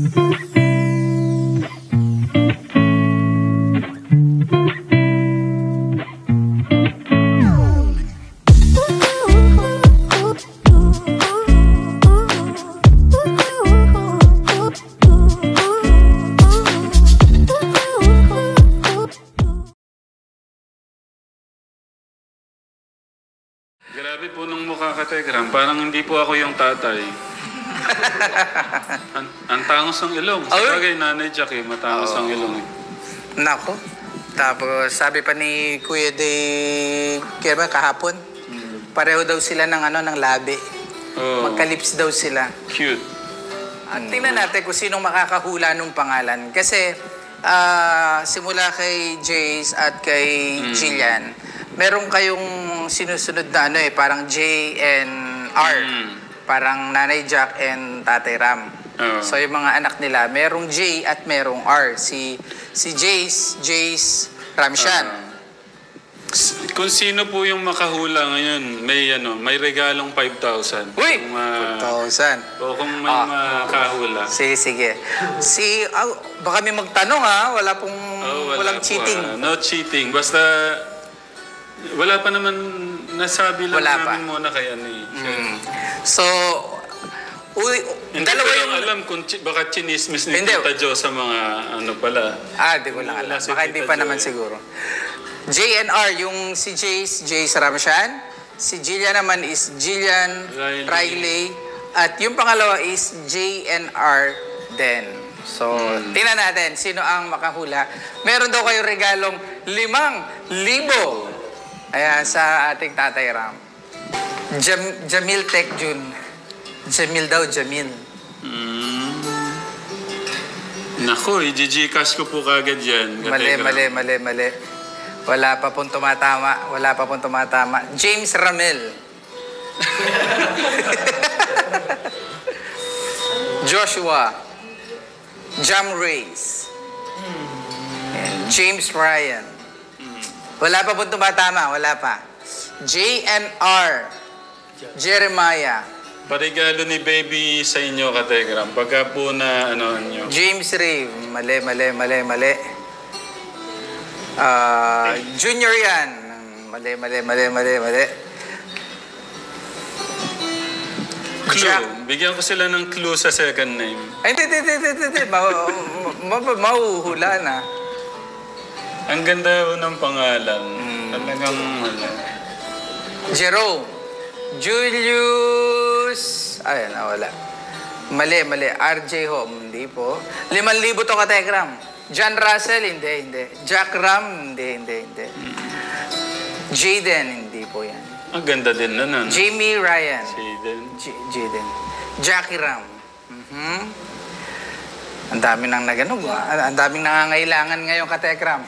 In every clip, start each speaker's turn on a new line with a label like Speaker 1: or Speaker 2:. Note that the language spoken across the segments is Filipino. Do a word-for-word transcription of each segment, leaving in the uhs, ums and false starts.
Speaker 1: Grabe po nung mukha ka, Tegram. Parang hindi po ako yung tatay. An ang tangos ng ilong. Sa bagay, Nanay Jack eh, matangos ang
Speaker 2: oh.
Speaker 1: ilong eh.
Speaker 2: Nako. Tapos sabi pa ni Kuya de kaya ba kahapon, hmm. pareho daw sila ng ano ng labi. Oh. Magka-lips daw sila.
Speaker 1: Cute.
Speaker 2: At hmm. tingnan natin kung sinong makakahula nung pangalan. Kasi uh, simula kay Jace at kay hmm. Jillian, meron kayong sinusunod na ano eh, parang J and R. Mm. Parang Nanay Jack and Tatay Ram. Oh. So yung mga anak nila, merong J at merong R. Si si Jace, Jace Ramshan.
Speaker 1: Uh, kung sino po yung makahula ngayon, may ano, may regalong five thousand.
Speaker 2: Uy!
Speaker 1: Kung, uh,
Speaker 2: five thousand.
Speaker 1: O kung may
Speaker 2: ah.
Speaker 1: makahula.
Speaker 2: Sige, sige. Si, oh, baka may magtanong ha, wala pong,
Speaker 1: oh, wala
Speaker 2: walang
Speaker 1: po,
Speaker 2: cheating.
Speaker 1: Uh, no cheating. Basta, wala pa naman nasabi lang
Speaker 2: wala
Speaker 1: namin
Speaker 2: pa.
Speaker 1: muna kay ano eh.
Speaker 2: Mm. So, uy,
Speaker 1: hindi
Speaker 2: dalawa
Speaker 1: ko
Speaker 2: yung...
Speaker 1: alam kung chi baka chinismis ni
Speaker 2: hindi.
Speaker 1: Tita Jo sa mga ano pala.
Speaker 2: Ah, di ko lang alam. Si baka hindi pa Jo, naman eh. Siguro. J and R, yung si Jace, Jace Ramshan. Si Jillian naman is Jillian Riley. Riley. At yung pangalawa is J and R din. So, hmm. tingnan natin sino ang makahula. Meron daw kayo regalong limang libo. Ayan, sa ating Tatay Ram. Jam Jamil Tech Jun. Jamil daw, Jamil.
Speaker 1: Mm. Naku, i-Gcash ko po kagad yan.
Speaker 2: Mali, mali, mali, mali. Wala pa pong tumatama. Wala pa pong tumatama. James Ramel. Joshua. Jam Reyes. And James Ryan. Wala pa pong tumatama, wala pa. J and R. Jeremiah.
Speaker 1: Parigalo ni Baby sa inyo, Kategram. Pagka po na ano nyo.
Speaker 2: James Rave. Mali, mali, mali, mali. Uh, Junior yan. Mali, mali, mali, mali, mali.
Speaker 1: Clue. Jack. Bigyan ko sila ng clue sa second name.
Speaker 2: Ay, hindi, hindi, hindi, hindi. Mahuhula na.
Speaker 1: Ang ganda ng pangalan. Mm. Talagang ano.
Speaker 2: Jerome. Julius. Ayan, wala. Mali, mali. R J Home. Hindi po. Liman libo to, Kategram. John Russell. Hindi, hindi. Jack Ram. Hindi, hindi, hindi. Mm. Jaden. Hindi po yan.
Speaker 1: Ang ganda din na nun.
Speaker 2: Jamie Ryan.
Speaker 1: Jaden.
Speaker 2: Jaden. Jackie Ram. Mm-hmm. Ang dami nang naganog. Ang daming nangangailangan ngayon, Katekram.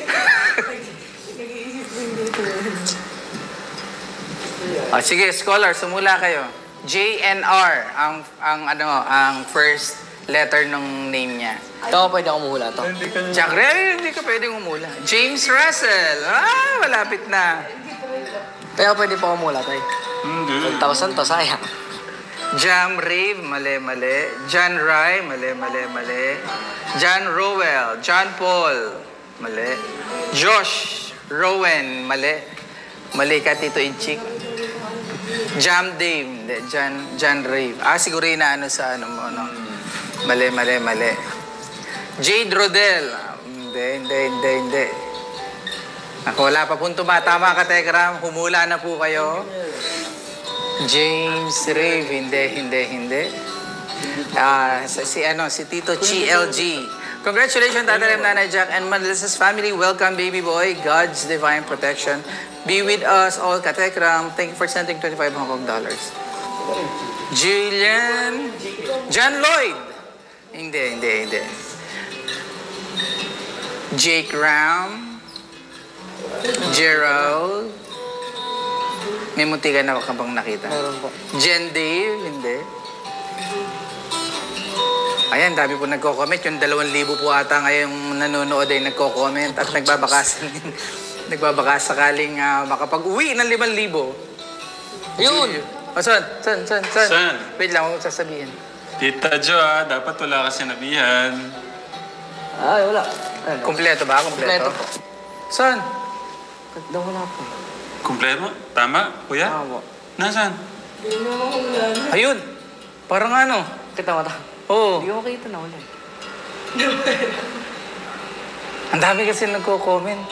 Speaker 2: Oh, sige, scholar, sumula kayo. J and R ang ang ano, ang first letter ng name niya.
Speaker 3: Ito pwede akong umuhula to.
Speaker 2: Jack Ray, hindi ka pwedeng umula. James Russell. Ah, malapit na.
Speaker 3: Pero pwede pa akong umuhula to eh.
Speaker 1: Hindi.
Speaker 3: one thousand to, sayang.
Speaker 2: Jam Rave, mali, mali. John Rai, mali, mali, mali. John Rowell. John Paul, mali. Josh Rowan, mali. Mali ka, Tito Inchik. Jam Dave, hindi. John, John Rave. Ah, siguro yun na ano sa ano mo, no? Mali, mali, mali. Jade Rodel. Hindi, hindi, hindi, hindi. Ako, wala pa pong tumatama, Kategram. Humula na po kayo. James Rave, hindi, hindi, hindi. Uh, si ano, si Tito Chi L G. Congratulations, Tatay Ram, Nanay Jack, and Melissa's family. Welcome, baby boy. God's divine protection be with us all, Katekram. Thank you for sending twenty-five Hong Kong dollars. Julian. John Lloyd. Hindi, hindi, hindi. Jake Ram. Gerald. May muntikan na ka bang nakita?
Speaker 3: Meron po.
Speaker 2: Jen Dave, hindi. Ayan, dami po nagko-comment. Yung dalawang libo po ata ngayong nanonood ay nagko-comment at nagbabakas, nagbabakas sakaling uh, makapag-uwi ng limang libo.
Speaker 3: Yun!
Speaker 2: Oh, saan? Saan? Saan? Saan?
Speaker 1: Saan?
Speaker 2: Wait lang, huwag sasabihin.
Speaker 1: Tita Jo, ah, dapat wala ka sinabihan.
Speaker 3: Ay, wala. Ano?
Speaker 2: Kumpleto ba? Kumpleto?
Speaker 3: Kompleto po.
Speaker 2: Saan?
Speaker 3: Ba't daw wala po?
Speaker 1: Kumpleto? Tama, kuya?
Speaker 3: Tama po.
Speaker 1: Nasaan?
Speaker 2: Ayun. Parang ano?
Speaker 3: Kita mo ta?
Speaker 2: Oo.
Speaker 3: Hindi ko makita na wala.
Speaker 2: Ang dami kasi nagko-comment.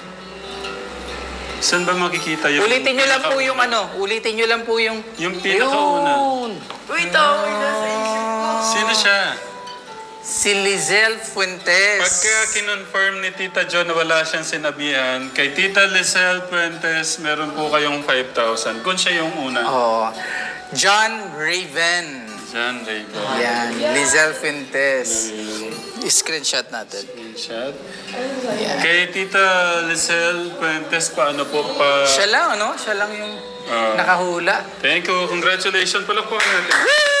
Speaker 1: Saan ba makikita yung...
Speaker 2: Ulitin nyo lang po yung ano. Ulitin nyo lang po yung...
Speaker 1: Yung pinakauna.
Speaker 3: Yun! Wait, oh! May nasa isip ko.
Speaker 1: Sino siya?
Speaker 2: Si Lizelle Fuentes.
Speaker 1: Pagka kinonfirm ni Tita Jo na wala siyang sinabihan, kay Tita Lizelle Fuentes, meron po kayong five thousand. Kung siya yung una.
Speaker 2: Oh. John Raven.
Speaker 1: Diyan, Raven.
Speaker 2: Yan. Lizelle Fuentes. Screenshot natin.
Speaker 1: Screenshot.
Speaker 2: Yan.
Speaker 1: Kay Tita Lizelle Fuentes, paano po pa...
Speaker 2: Siya lang, ano? Siya lang yung
Speaker 1: Ah.
Speaker 2: nakahula.
Speaker 1: Thank you. Congratulations pala po natin.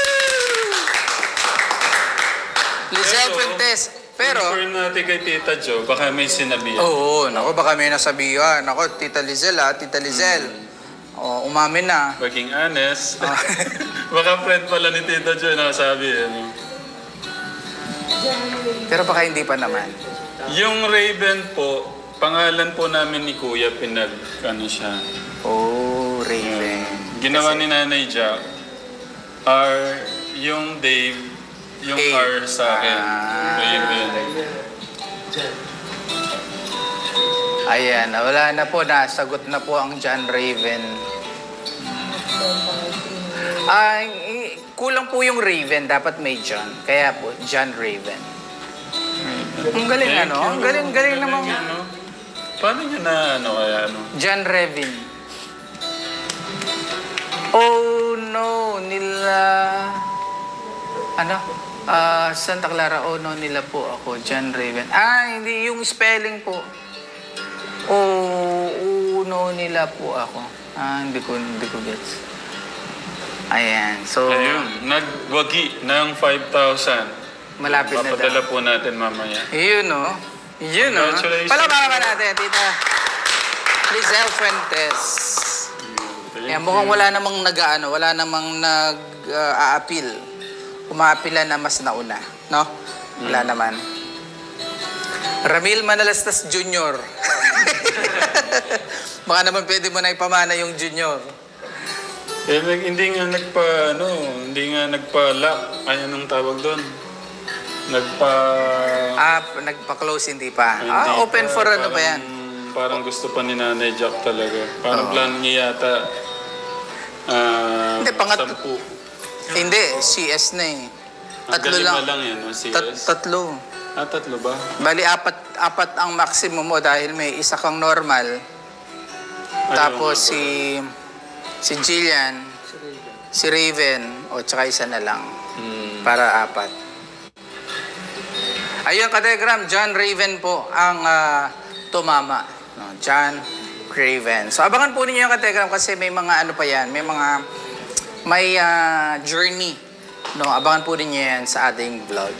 Speaker 2: Lizelle
Speaker 1: Pero,
Speaker 2: Fuentes. Pero,
Speaker 1: confirm natin kay Tita Jo, baka may sinabihan.
Speaker 2: oo, nako, baka may nasabihan. Nako, Tita Lizelle, ha? Tita Lizelle. Oh, umamin na.
Speaker 1: Maging honest. Baka friend pala ni Tita Jo na sabi. Ano.
Speaker 2: Pero baka hindi pa naman.
Speaker 1: Yung Raven po, pangalan po namin ni Kuya, pinag, ano siya.
Speaker 2: Oh, Raven.
Speaker 1: Ginawa ni Nanay Jack. R, yung Dave, yung
Speaker 2: A.
Speaker 1: R sa akin.
Speaker 2: Ah.
Speaker 1: Raven.
Speaker 2: Ayan, wala na po. Nasagot na po ang John Raven. Ay, i- kulang po yung Raven. Dapat may John. Kaya po, John Raven. Ang galing,
Speaker 1: Thank
Speaker 2: ano?
Speaker 1: you.
Speaker 2: Ang galing, galing
Speaker 1: Ang
Speaker 2: naman.
Speaker 1: ano. Paano niya na, ano kaya, ano?
Speaker 2: John Raven. Oh, no. Nila... Ano? Ah, Santa Clara. Oh, no. Nila po ako. John Raven. Ah, hindi. Yung spelling po. Oh, uno nila po ako. Ah, hindi ko, hindi ko gets. Ayan. So,
Speaker 1: Ayun, nagwagi ng five thousand.
Speaker 2: malapit na daw.
Speaker 1: Papadala po natin mamaya.
Speaker 2: Yun, no? Yun, no?
Speaker 1: Congratulations.
Speaker 2: Palabang natin, Tita Lizelle Fuentes. Yan, mukhang wala namang nag-ano, wala namang nag-a-appeal. Umaapila na mas nauna, no? Wala naman. Ramil Manalastas Junior Baka naman pwede mo na ipamana yung Junior.
Speaker 1: Eh, nag- hindi nga nagpa, ano, hindi nga nagpa-lock. Ay, anong tawag doon? Nagpa...
Speaker 2: Ah, nagpa-close hindi pa.
Speaker 1: Hindi
Speaker 2: Ah, open
Speaker 1: pa,
Speaker 2: for ano
Speaker 1: parang-
Speaker 2: ba yan?
Speaker 1: Parang gusto pa ni Nanay Jack talaga. Parang
Speaker 2: Oo.
Speaker 1: plan niya yata... ah,
Speaker 2: Hindi, pangat-
Speaker 1: sampu.
Speaker 2: Hindi, C S na eh.
Speaker 1: Ah,
Speaker 2: Tatlo
Speaker 1: galima
Speaker 2: lang.
Speaker 1: lang yan, no? C S.
Speaker 2: Tat- tatlo.
Speaker 1: Ah, tatlo ba?
Speaker 2: Bali, apat, apat ang maximum mo dahil may isa kang normal.
Speaker 1: Ayaw
Speaker 2: Tapos
Speaker 1: nga po.
Speaker 2: si si Jillian, si Raven, o tsaka isa na lang.
Speaker 1: Hmm.
Speaker 2: Para apat. Ayun, Kategram, John Raven po ang ah, tumama. No, John Raven. So, abangan po ninyo yung Kategram kasi may mga ano pa yan, may mga may ah, journey. No, abangan po ninyo yan sa ating vlog.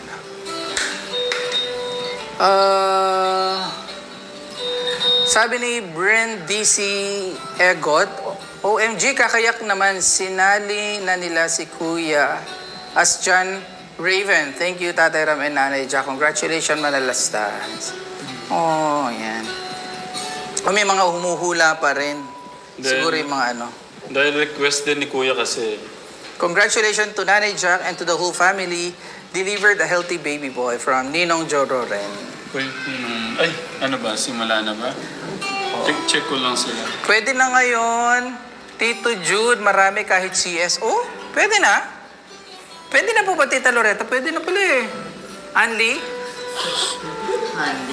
Speaker 2: Ah... Sabi ni Brent D C Egot, O M G, kakayak naman, sinali na nila si Kuya as John Raven. Thank you, Tatay Ram and Nanay Jack. Congratulations, Manalastas. Oh, yan. O may mga humuhula pa rin.
Speaker 1: Then-
Speaker 2: Siguro yung mga ano.
Speaker 1: Dahil request din ni Kuya kasi.
Speaker 2: Congratulations to Nanay Jack and to the whole family. Delivered a healthy baby boy from Ninong Joro Ren.
Speaker 1: Wait, hmm, ay, ano ba? Simula na ba? Check, check ko lang sila.
Speaker 2: Pwede na ngayon. Tito Jude, marami kahit C S. Oh, pwede na. Pwede na po ba, Tita Loretta? Pwede na pala eh. Anli? Anli.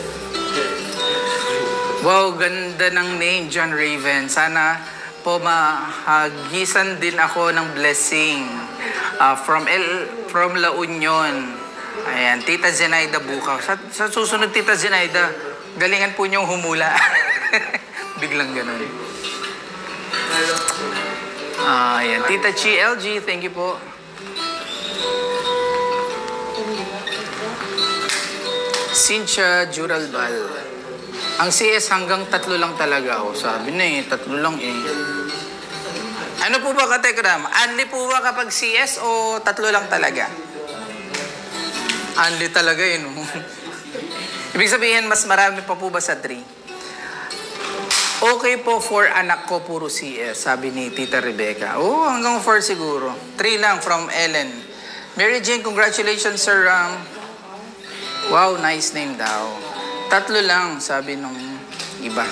Speaker 2: Wow, ganda ng name, John Raven. Sana po mahagisan din ako ng blessing ah, from El, from La Union. Ayan, Tita Zenaida Bukaw. Sa, sa susunod, Tita Zenaida, galingan po niyong humula. Biglang ganun. Ah, ayan. Tita Chi L G, thank you po. Cynthia Juralbal. Ang C S hanggang tatlo lang talaga. Oh, sabi na eh, tatlo lang eh. Ano po ba katekram? Only po ba kapag C S o tatlo lang talaga? Only talaga yun. Ibig sabihin, mas marami pa po ba sa three? Okay po for anak ko puro C S, sabi ni Tita Rebecca. Oh, hanggang four siguro. three lang from Ellen. Mary Jane, congratulations sir. Um, wow, nice name daw. Tatlo lang, sabi nung iba.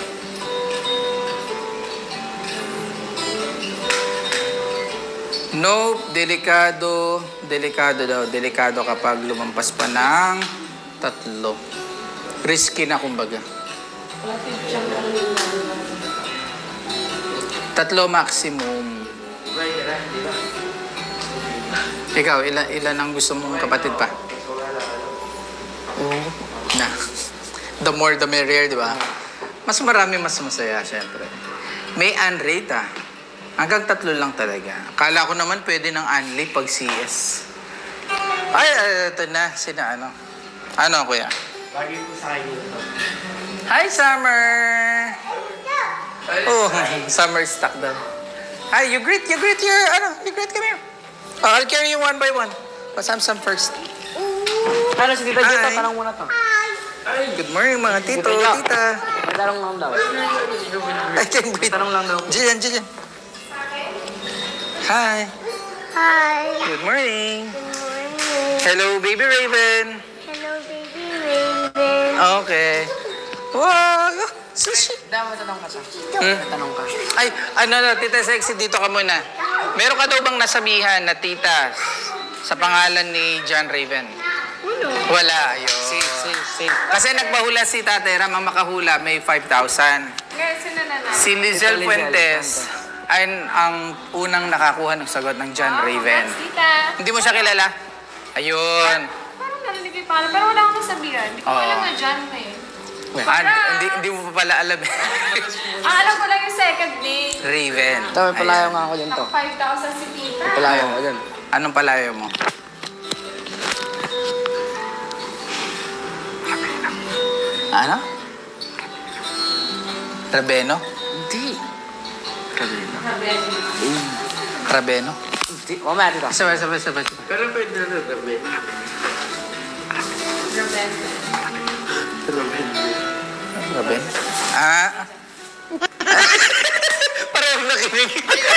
Speaker 2: Nope, delikado. Delikado daw. Delikado kapag lumampas pa ng tatlo. Risky na kumbaga. Tatlo maximum. Ikaw, ilan, ilan ang gusto mong kapatid pa?
Speaker 3: Oo.
Speaker 2: Na. The more the merrier, di ba? Mas marami, mas masaya, syempre. May unrate ah. Hanggang tatlo lang talaga. Kala ko naman pwede ng unli pag C S. Ay, ay, ito na. Sina ano? Ano, kuya?
Speaker 4: Lagi po sa akin ito.
Speaker 2: Hi, Summer! Oh, Summer stuck daw. Hi, you greet, you greet your, ano, you greet, come here. Oh, I'll carry you one by one. Pasamsam first.
Speaker 3: Ano si Tita Jetta,
Speaker 2: Hi.
Speaker 3: tanong muna to.
Speaker 2: Good morning, mga tito,
Speaker 3: Tita.
Speaker 2: tita.
Speaker 3: May tanong lang daw.
Speaker 2: I can breathe.
Speaker 3: Tanong lang daw.
Speaker 2: Diyan, diyan. Hi.
Speaker 5: Hi.
Speaker 2: Good morning.
Speaker 5: Good morning.
Speaker 2: Hello, baby Raven.
Speaker 5: Hello, baby Raven.
Speaker 2: Okay. Wow, sushi.
Speaker 3: Daw, may tanong ka sa.
Speaker 2: Hmm?
Speaker 3: May tanong ka.
Speaker 2: Ay, ano na, Tita Sexy, dito ka muna. Meron ka daw bang nasabihan na tita sa pangalan ni John Raven? Wala, ayun.
Speaker 3: Safe, safe, safe.
Speaker 2: Kasi nagpahula si Tate Ram, ang makahula may five thousand. Si Lizelle
Speaker 3: Lizelle
Speaker 2: Fuentes ay ang unang nakakuha ng sagot ng John Raven.
Speaker 6: Tita.
Speaker 2: Hindi mo siya kilala? Ayun.
Speaker 6: Parang narinig ko yung pangalan, pero wala akong nasabihan. Hindi ko
Speaker 2: Oo.
Speaker 6: alam na John na eh.
Speaker 2: Ah, hindi, hindi mo pa pala alam.
Speaker 6: Ang alam ko lang yung second name.
Speaker 2: Raven.
Speaker 3: Ito, may palayo nga ako dyan to.
Speaker 6: Ako five thousand si Tita.
Speaker 3: May palayo ako dyan.
Speaker 2: Anong palayo mo? Ano? Rabeno?
Speaker 3: Hindi.
Speaker 2: Rabeno?
Speaker 3: Hindi. Mamaya, Tita.
Speaker 2: Sabay, sabay, sabay. sabay.
Speaker 4: Pero pwede na rin, Raben. Raben.
Speaker 2: Raben? Ah. Parang nakinig.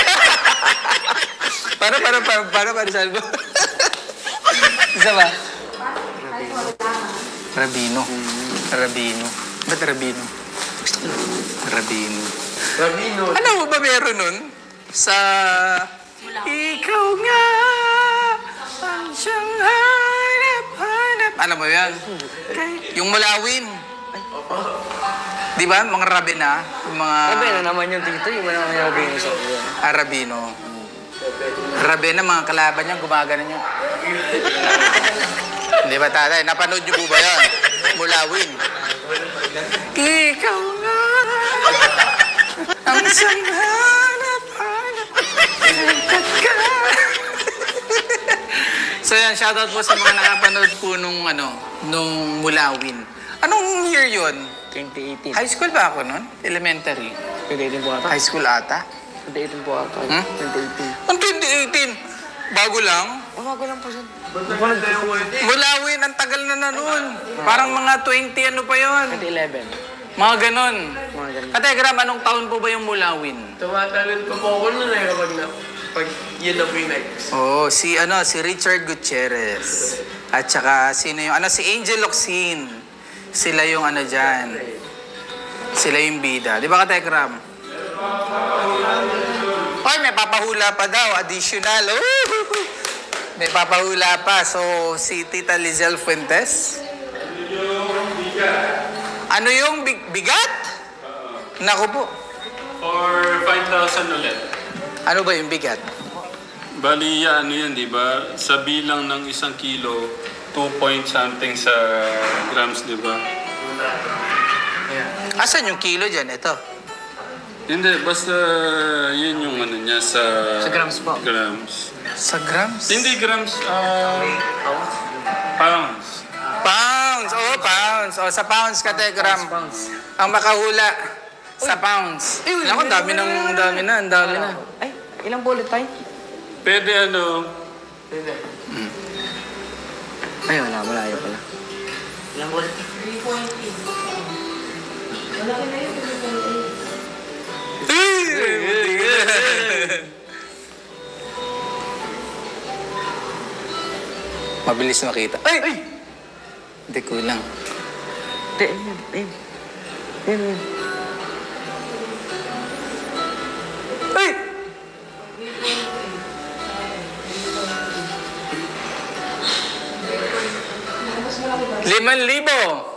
Speaker 2: para, para, para, para, para, salvo. Isa ba? Rabino. Rabino. Ba't Rabino? Rabino.
Speaker 4: Rabino.
Speaker 2: Ano mo ba meron nun? Sa... Ikaw nga ang siyang hanap-hanap. Ano mo yan? Yung Mulawin. Di ba? Mga Rabina. Yung mga...
Speaker 3: Sabi na naman yung Tito, yung mga naman yung Rabino sa iyo.
Speaker 2: Arabino. Rabina, mga kalaban niya, gumagana niya. Di ba, tatay? Napanood niyo po ba yan? Mulawin. Ikaw nga ang siyang hanap-hanap. So yan, shoutout po sa mga nakapanood po nung, ano, nung Mulawin. Anong year yun?
Speaker 3: twenty eighteen.
Speaker 2: High school ba ako nun? Elementary?
Speaker 3: twenty eighteen po ata.
Speaker 2: High school ata?
Speaker 3: twenty eighteen po ata.
Speaker 2: Hmm?
Speaker 3: twenty eighteen.
Speaker 2: Ang twenty eighteen, bago lang.
Speaker 3: Umago lang po siya.
Speaker 2: Mulawin, ang tagal na na nun. Parang mga twenty ano pa yon.
Speaker 3: twenty eleven.
Speaker 2: Mga ganon.
Speaker 3: Mga ganun.
Speaker 2: Kategram, anong taon po ba yung Mulawin?
Speaker 4: Tumatalon ko po ako nun eh kapag na... Pag yun na po yung next.
Speaker 2: Oh, si ano, si Richard Gutierrez. At saka sino yung ano, si Angel Locsin. Sila yung ano dyan. Sila yung bida. Di ba Kategram? Oy, may papahula pa daw. Additional. Woo! May papahula pa. So, si Tita Lizelle Fuentes. Ano yung big, bigat? Naku po.
Speaker 1: For five thousand ulit.
Speaker 2: Ano ba yung bigat?
Speaker 1: Bali, ano yan, di ba? Sa bilang ng isang kilo, two point something sa grams, di ba?
Speaker 2: Asan yung kilo dyan? Ito.
Speaker 1: Hindi, basta yun yung ano niya sa...
Speaker 3: Sa grams po.
Speaker 1: Grams.
Speaker 2: Sa grams?
Speaker 1: Hindi grams, ah... pounds.
Speaker 2: Pounds. Oh, pounds. Oh, sa pounds, Kategram. Ang makahula. Sa pounds. Naku, ang dami ng, ang dami na, ang dami na.
Speaker 3: Ay, Ilang bullet tayo?
Speaker 1: Pwede ano,
Speaker 3: Ay, wala. Malayo pala. Ilang bullet?
Speaker 2: Mabilis makita. Ay! Ay! Hindi, kulang.
Speaker 3: Hindi, ayun. Ayun. Ayun, ayun.
Speaker 2: Ay! Liman libo!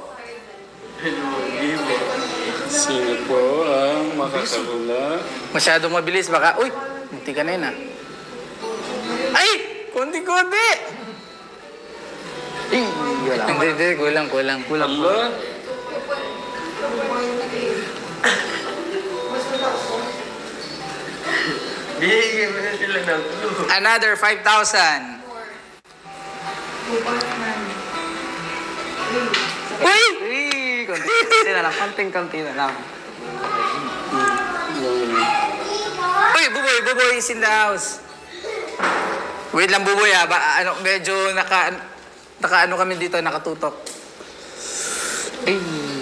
Speaker 1: sino po ang makakawala?
Speaker 2: Masyadong mabilis, baka... Uy! Munti ka na yun, ah. Ay! Kunti-kunti!
Speaker 3: Ay, wala.
Speaker 2: Hindi, hindi. Kulang, kulang. Kulang.
Speaker 1: Allah,
Speaker 4: Bigyan mo na sila ng clue.
Speaker 2: Another five thousand. Uy!
Speaker 3: Uy, konti-konti na lang. Konting-konti na lang.
Speaker 2: Uy, Buboy, Buboy is in the house. Wait lang, Buboy, ha? Ba, ano, medyo naka... Naka ano kami dito, nakatutok.
Speaker 3: Ay.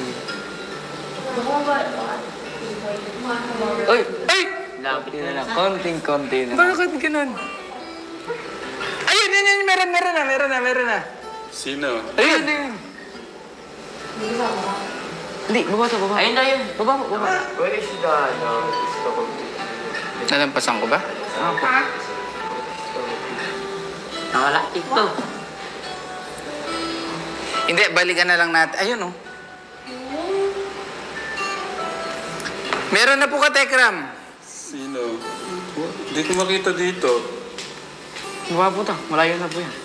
Speaker 3: Uy!
Speaker 2: Ay!
Speaker 3: Lapit na lang. Konting-konti na lang.
Speaker 2: Bakit ganun? Ayun, yun, yun, meron, meron na, meron na, meron na.
Speaker 1: sino?
Speaker 2: Ayun, ayun.
Speaker 3: Hindi, baba to, baba. Ayun na yun. Baba mo, baba.
Speaker 4: Where is the, ano, stop?
Speaker 2: Nalampasan ko ba?
Speaker 3: Ano po? Nawala. Ito.
Speaker 2: Hindi, balikan na lang natin. Ayun, oh. Meron na po ka, Tekram.
Speaker 1: Sino? Hindi ko makita dito.
Speaker 3: Baba po to. Malayo na po yan.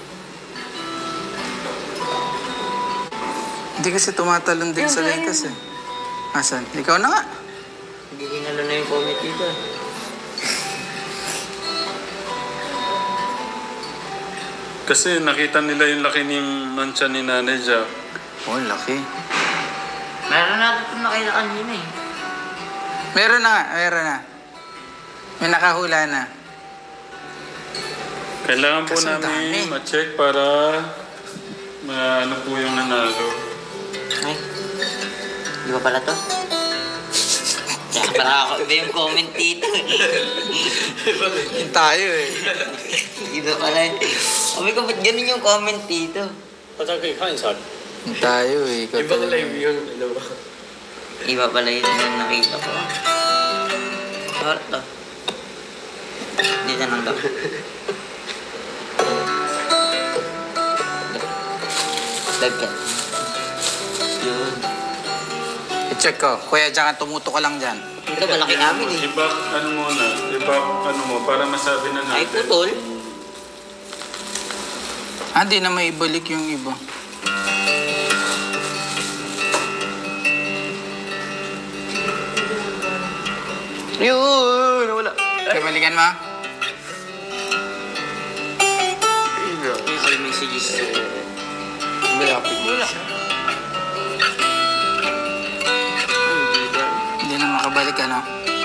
Speaker 2: Hindi kasi tumatalon din sa laytas, eh. Asan? Ikaw na nga.
Speaker 3: Hindi hinalo na yung comment dito.
Speaker 1: Kasi nakita nila yung laki ng mancha ni Nanay Jack.
Speaker 2: Oh, laki.
Speaker 3: Meron natin ito nakita kanina eh.
Speaker 2: Meron na, meron na. May nakahula na.
Speaker 1: Kailangan po
Speaker 2: Kasi ang
Speaker 1: namin
Speaker 2: dami.
Speaker 1: ma-check para maano po yung nanalo.
Speaker 3: Ay, di ba pala to? Kaya para ako iba yung comment dito.
Speaker 2: Yun tayo, eh.
Speaker 3: Iba pala eh. Sabi ko, ba't ganun yung comment dito?
Speaker 2: Yun tayo, eh. Ikaw
Speaker 4: Ibang
Speaker 2: talaga.
Speaker 4: live yun, ano ba?
Speaker 3: Iba pala yung nakita ko. Ano to? Dito nang daw. Live ka. Yun.
Speaker 2: I-check ko. Kuya, dyan ka, tumuto ka lang dyan.
Speaker 3: Ito malaki namin eh.
Speaker 1: I-back ano muna, i-back ano mo para masabi na
Speaker 3: Ay,
Speaker 1: natin.
Speaker 3: putol.
Speaker 2: Ah, di na may ibalik yung iba.
Speaker 3: Yun! Wala.
Speaker 2: Kaya balikan mo?
Speaker 3: Yung all messages. Malapit. Wala.
Speaker 2: Hindi na makabalik, ano?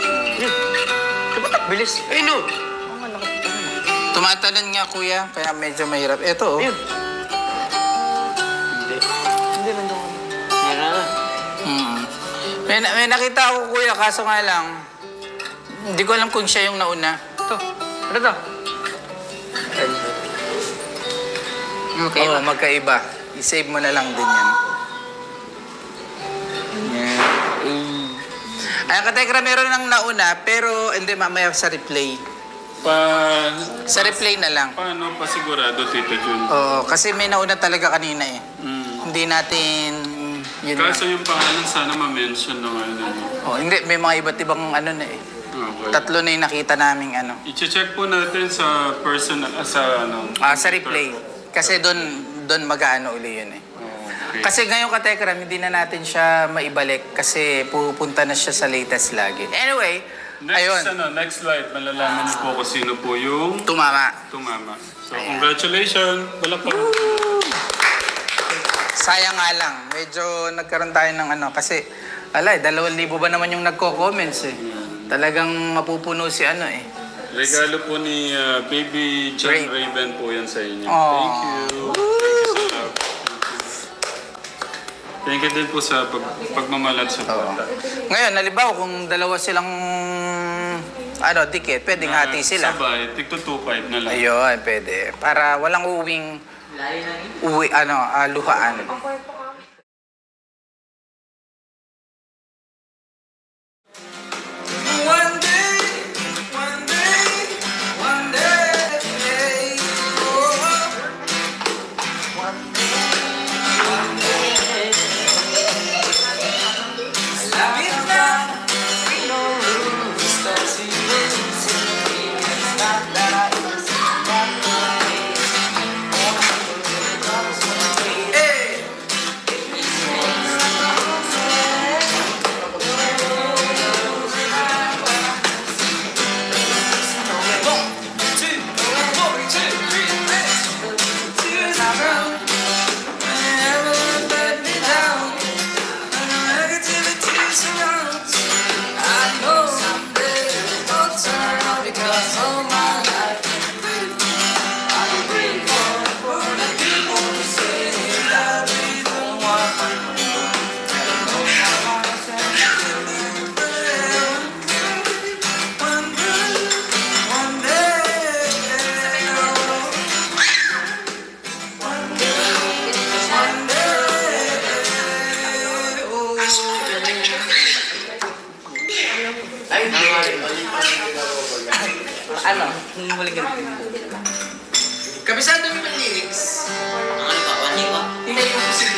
Speaker 3: Bilis. Ay, no!
Speaker 2: Tumatalon nga, kuya. Kaya medyo mahirap. Eto, oh.
Speaker 3: Ayun. Hindi. Hindi man doon. Meron na.
Speaker 2: Mm. May, na- may nakita ako, kuya, kaso nga lang, hindi ko alam kung siya yung nauna.
Speaker 3: Ito. Ano to? Okay.
Speaker 2: Oo, magkaiba. I-save mo na lang din yan. Yan. Ay, katekra, meron ng nauna, pero hindi, mamaya sa replay.
Speaker 1: Pa,
Speaker 2: Sa replay na lang.
Speaker 1: paano pa sigurado, Tito Jun?
Speaker 2: Oo, kasi may nauna talaga kanina eh.
Speaker 1: Mm.
Speaker 2: Hindi natin... Yun na.
Speaker 1: Kaso yung pangalan sana ma-mention na ngayon. Ano.
Speaker 2: Oh, hindi, may mga iba't ibang ano na eh.
Speaker 1: Okay.
Speaker 2: Tatlo na yung nakita naming ano.
Speaker 1: I-check po natin sa personal, ah, sa ano.
Speaker 2: Ah, sa replay. Kasi doon doon mag-aano uli yun eh.
Speaker 1: Okay.
Speaker 2: Kasi ngayon katekram, hindi na natin siya maibalik kasi pupunta na siya sa latest lagi. Anyway,
Speaker 1: Next,
Speaker 2: ayun,
Speaker 1: ano, next slide, malalaman niyo po kung sino po yung
Speaker 2: tumama.
Speaker 1: tumama. So,
Speaker 2: Ayan.
Speaker 1: congratulations! Wala pa.
Speaker 2: Sayang nga lang, medyo nagkaroon tayo ng ano, kasi, alay, dalawang libo ba naman yung nagko-comments eh. Talagang mapupuno si ano eh.
Speaker 1: Regalo po ni uh, Baby John
Speaker 2: Raven.
Speaker 1: Raven po yan sa inyo.
Speaker 2: Aw.
Speaker 1: Thank you. Thank you sa love. Thank you din po sa pag pagmamalat sa bata.
Speaker 2: Ngayon, halimbawa kung dalawa silang ano, dikit, pwedeng hati sila.
Speaker 1: Sabay, tig to two five na lang.
Speaker 2: Ayun, pwede. Para walang uwing uwi, ano, ah, luhaan.
Speaker 7: One day, one day, one day, oh, one day, la vida no rules, that's the reason. It's not that it's not the way. Hey.
Speaker 3: Ano? Yung huling ganun.
Speaker 7: Kabisado mo yung lyrics.
Speaker 3: Ang ano pa? Wali ba?
Speaker 7: Hindi yung